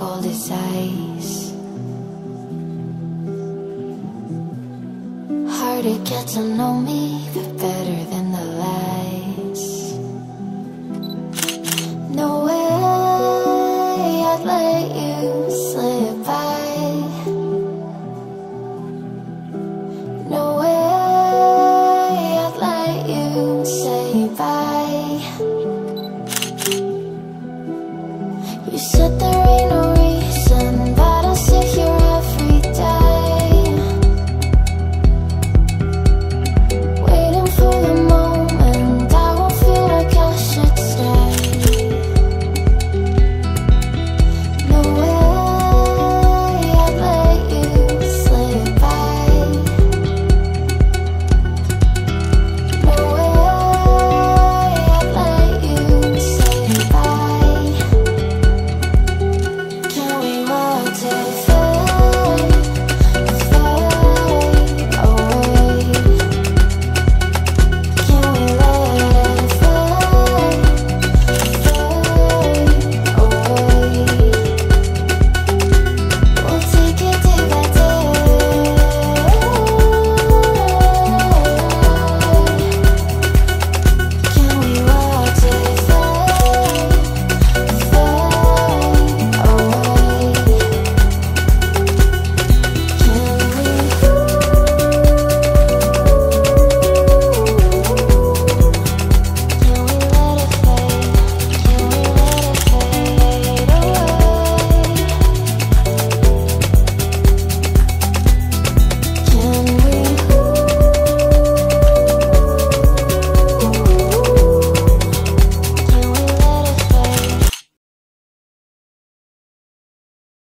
cold as ice. Hard to get to know me, but better than the lies. No way I'd let you slip by. No way I'd let you say bye. You said there ain't no